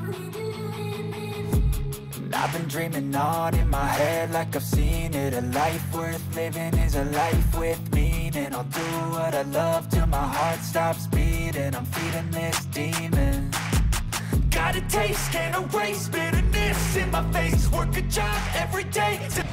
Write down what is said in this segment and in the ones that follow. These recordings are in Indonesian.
I've been dreaming on in my head like I've seen it. A life worth living is a life with meaning. I'll do what I love till my heart stops beating. I'm feeding this demon. Got a taste, can't erase bitterness in my face. Work a job every day to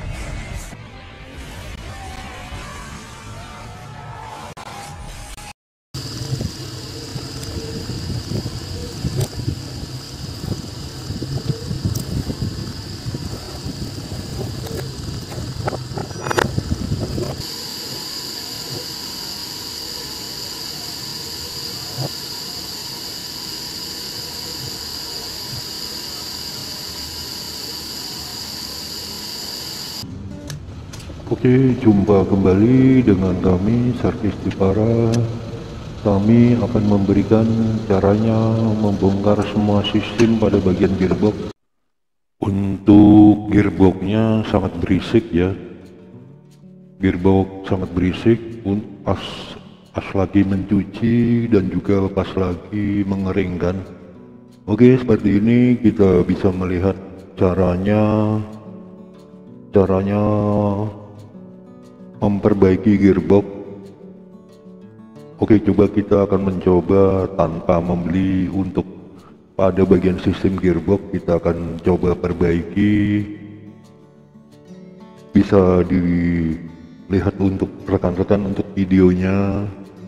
Oke, jumpa kembali dengan kami Servis Jepara. Kami akan memberikan caranya membongkar semua sistem pada bagian gearbox. Untuk gearboxnya sangat berisik ya. Gearbox sangat berisik pas lagi mencuci dan juga pas lagi mengeringkan. Oke, seperti ini kita bisa melihat caranya memperbaiki gearbox. Oke, coba kita akan mencoba tanpa membeli untuk pada bagian sistem gearbox. Kita akan coba perbaiki. Bisa dilihat untuk rekan-rekan untuk videonya.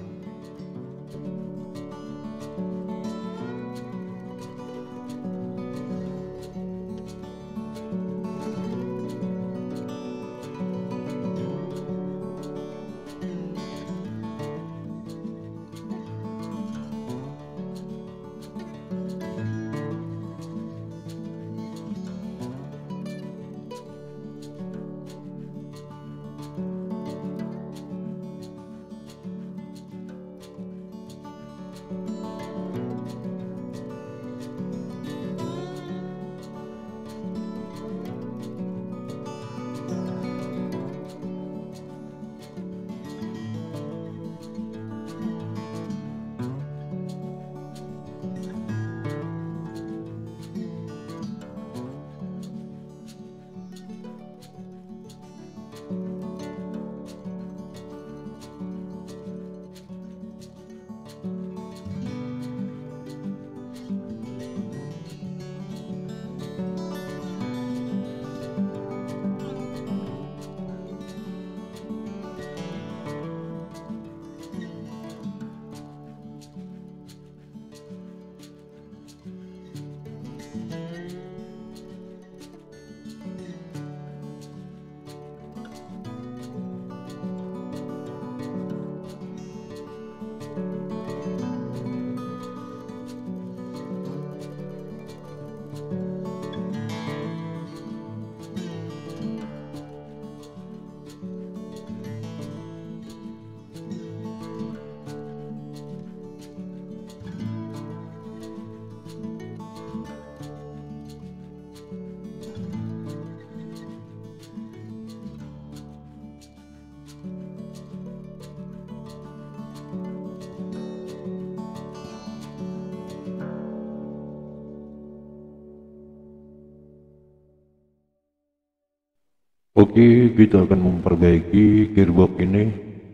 Oke, kita akan memperbaiki gearbox ini.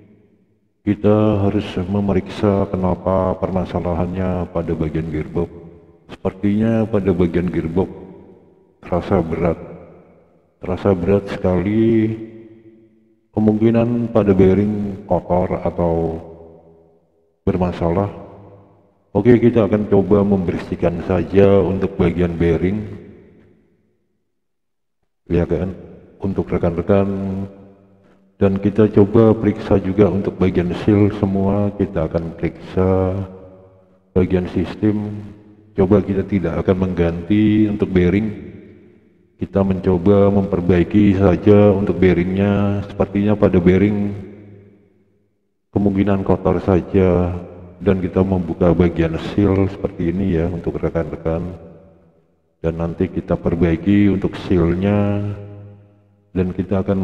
Kita harus memeriksa kenapa permasalahannya pada bagian gearbox. Sepertinya pada bagian gearbox terasa berat sekali. Kemungkinan pada bearing kotor atau bermasalah. Oke, kita akan coba membersihkan saja untuk bagian bearing, ya kan, untuk rekan-rekan. Dan kita coba periksa juga untuk bagian seal semua. Kita akan periksa bagian sistem. Coba kita tidak akan mengganti untuk bearing. Kita mencoba memperbaiki saja untuk bearingnya. Sepertinya pada bearing kemungkinan kotor saja. Dan kita membuka bagian seal seperti ini ya untuk rekan-rekan. Dan nanti kita perbaiki untuk sealnya. Dan kita akan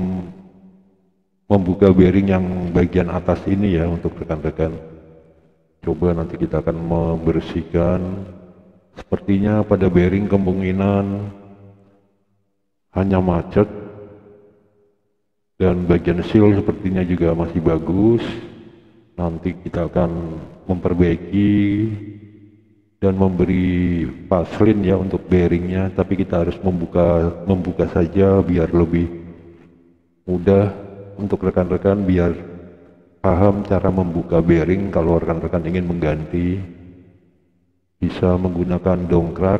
membuka bearing yang bagian atas ini ya untuk rekan-rekan. Coba nanti kita akan membersihkan seperti sepertinya pada bearing kemungkinan hanya macet, dan bagian seal sepertinya juga masih bagus. Nanti kita akan memperbaiki dan memberi paslin ya untuk bearingnya, tapi kita harus membuka saja biar lebih mudah untuk rekan-rekan, biar paham cara membuka bearing. Kalau rekan-rekan ingin mengganti, bisa menggunakan dongkrak.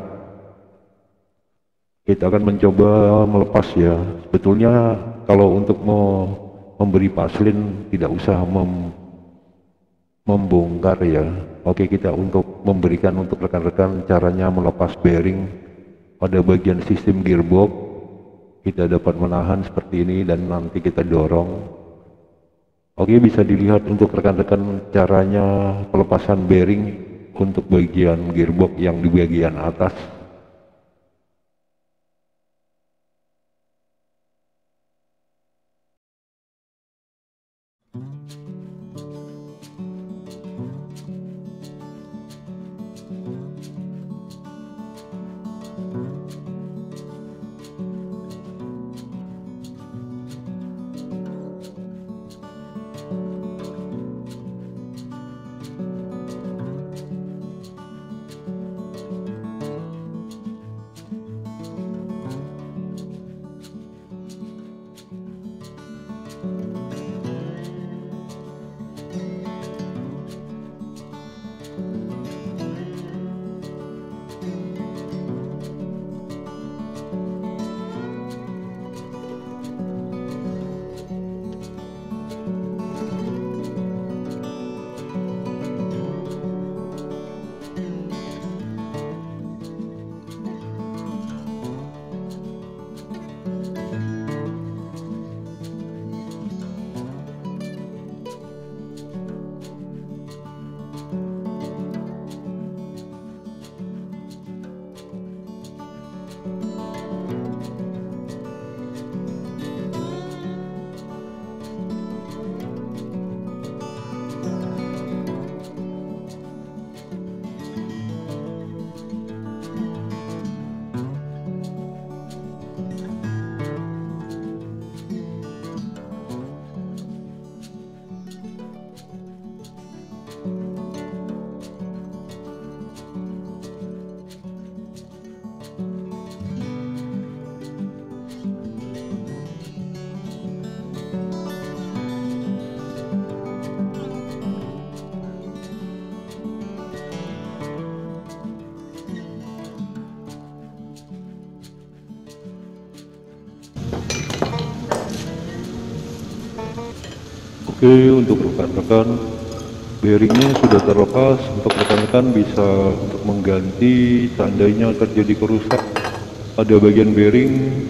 Kita akan mencoba melepas ya. Sebetulnya kalau untuk memberi paslin tidak usah membongkar ya. Oke, kita untuk memberikan untuk rekan-rekan caranya melepas bearing pada bagian sistem gearbox. Kita dapat menahan seperti ini dan nanti kita dorong. Oke, bisa dilihat untuk rekan-rekan caranya pelepasan bearing untuk bagian gearbox yang di bagian atas. Oke, untuk rekan-rekan bearingnya sudah terlepas. Untuk rekan-rekan bisa untuk mengganti seandainya terjadi kerusak pada bagian bearing,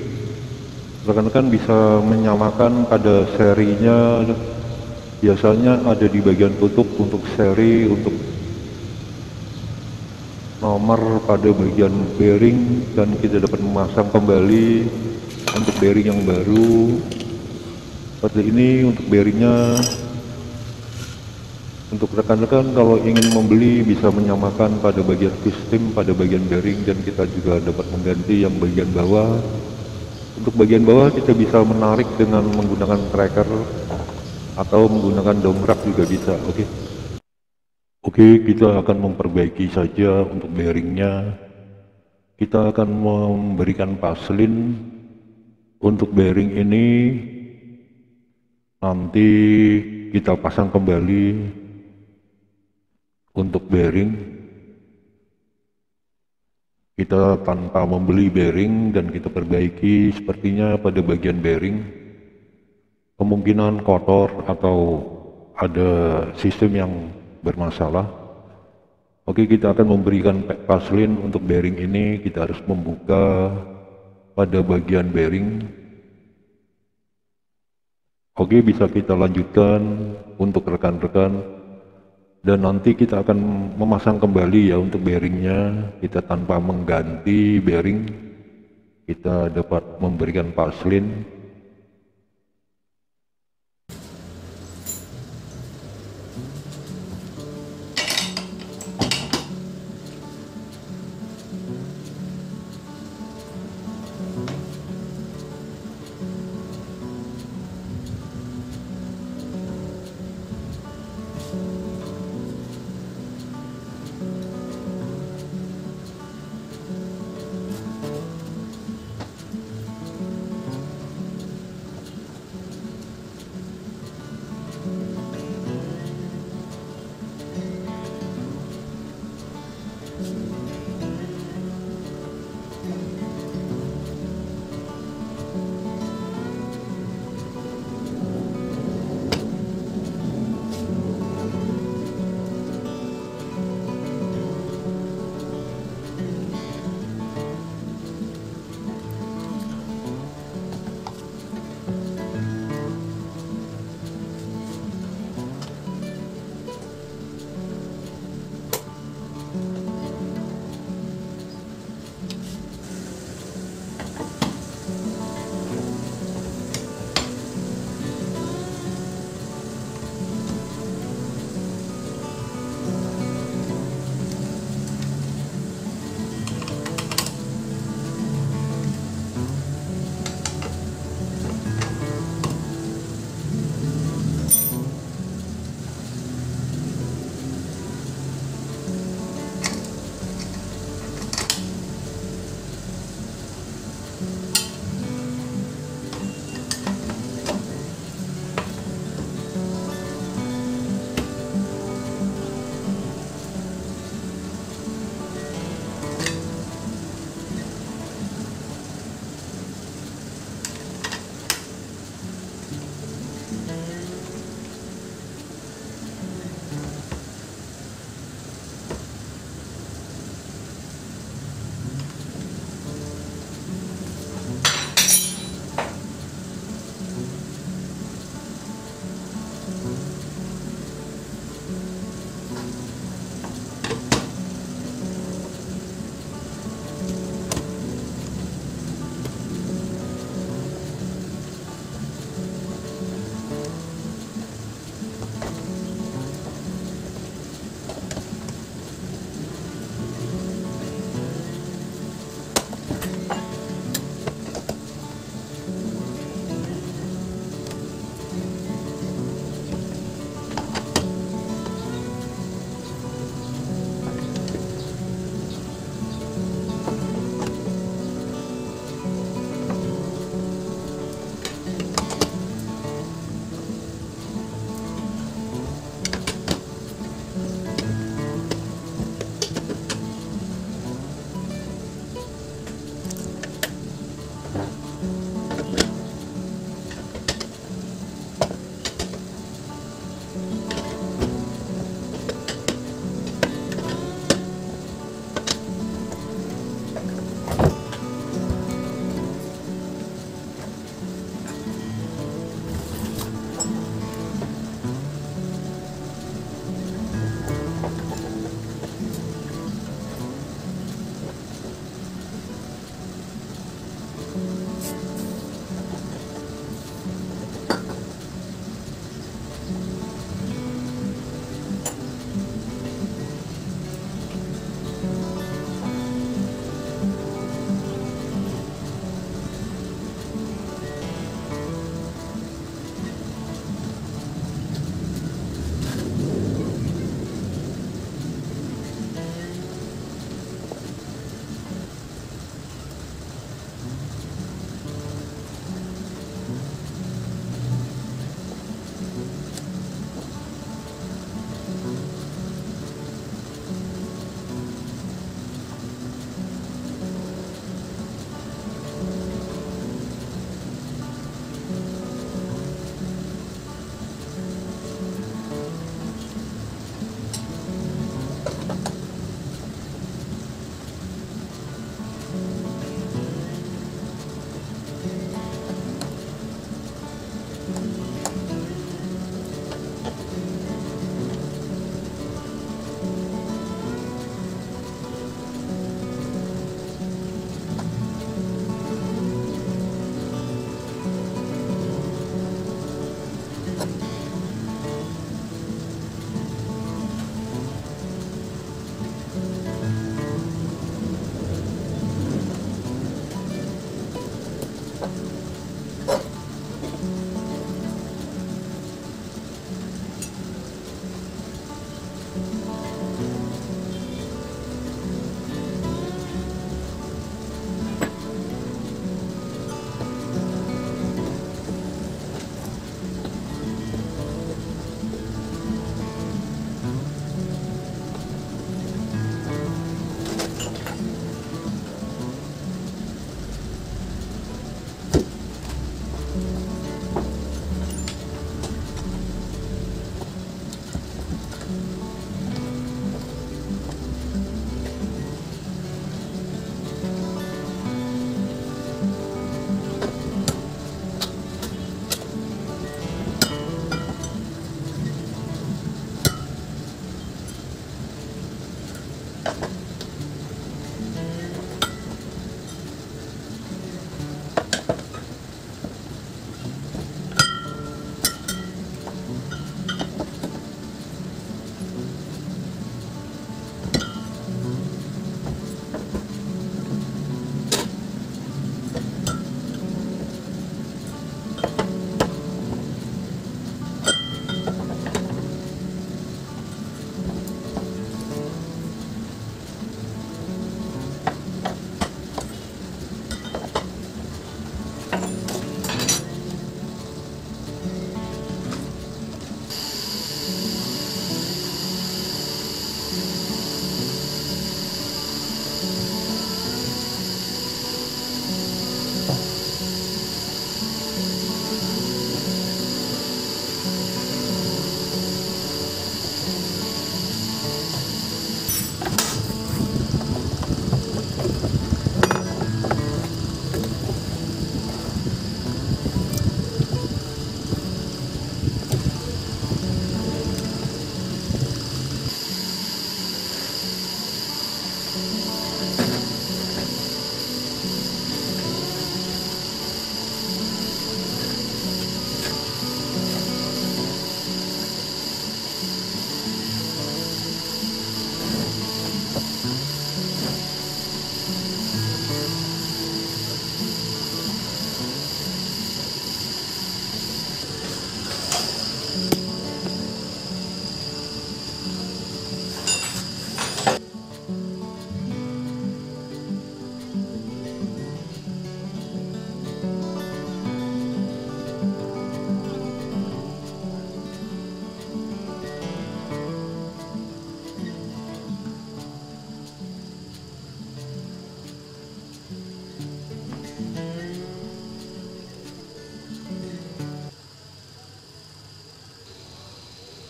rekan-rekan bisa menyamakan pada serinya. Biasanya ada di bagian tutup untuk seri, untuk nomor pada bagian bearing, dan kita dapat memasang kembali untuk bearing yang baru seperti ini. Untuk bearingnya, untuk rekan-rekan kalau ingin membeli bisa menyamakan pada bagian sistem, pada bagian bearing, dan kita juga dapat mengganti yang bagian bawah. Untuk bagian bawah kita bisa menarik dengan menggunakan tracker atau menggunakan dongkrak juga bisa. Oke, kita akan memperbaiki saja untuk bearingnya. Kita akan memberikan paslin untuk bearing ini. Nanti kita pasang kembali untuk bearing. Kita tanpa membeli bearing dan kita perbaiki. Sepertinya pada bagian bearing kemungkinan kotor atau ada sistem yang bermasalah. Oke, kita akan memberikan paslin untuk bearing ini. Kita harus membuka pada bagian bearing. Oke, bisa kita lanjutkan untuk rekan-rekan, dan nanti kita akan memasang kembali ya untuk bearingnya. Kita tanpa mengganti bearing, kita dapat memberikan paslin.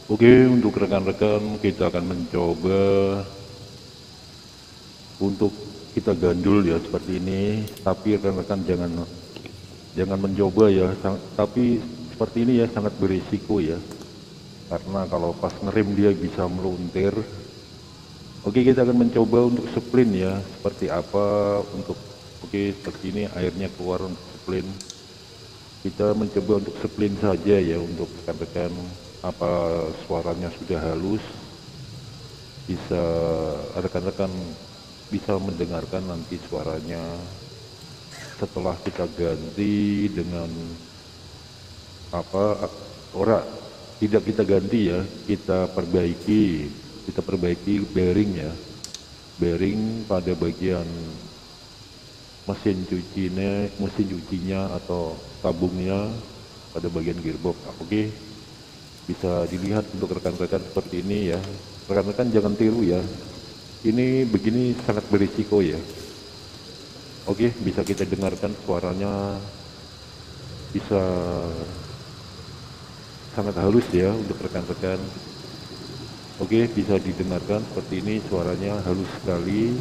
Oke, untuk rekan-rekan kita akan mencoba untuk kita gandul ya seperti ini, tapi rekan-rekan jangan mencoba ya, tapi seperti ini ya sangat berisiko ya, karena kalau pas ngerem dia bisa meluntir. Oke, kita akan mencoba untuk splin ya, seperti apa untuk, oke seperti ini airnya keluar untuk splin. Kita mencoba untuk splin saja ya untuk rekan-rekan, apa suaranya sudah halus, bisa rekan-rekan bisa mendengarkan nanti suaranya setelah kita ganti dengan apa tidak kita ganti ya, kita perbaiki bearing ya, bearing pada bagian mesin cucinya atau tabungnya pada bagian gearbox. Oke, bisa dilihat untuk rekan-rekan seperti ini ya, rekan-rekan jangan tiru ya, ini begini sangat berisiko ya. Oke, bisa kita dengarkan suaranya, bisa sangat halus ya untuk rekan-rekan. Oke, bisa didengarkan seperti ini, suaranya halus sekali,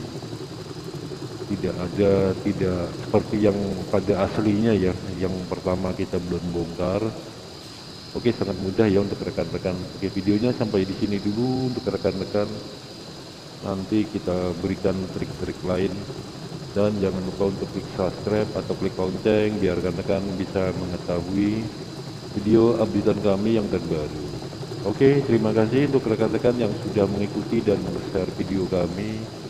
tidak seperti yang pada aslinya ya, yang pertama kita belum bongkar. Oke, sangat mudah ya untuk rekan-rekan. Oke, videonya sampai di sini dulu untuk rekan-rekan. Nanti kita berikan trik-trik lain, dan jangan lupa untuk klik subscribe atau klik lonceng biar rekan-rekan bisa mengetahui video updatean kami yang terbaru. Oke, terima kasih untuk rekan-rekan yang sudah mengikuti dan share video kami.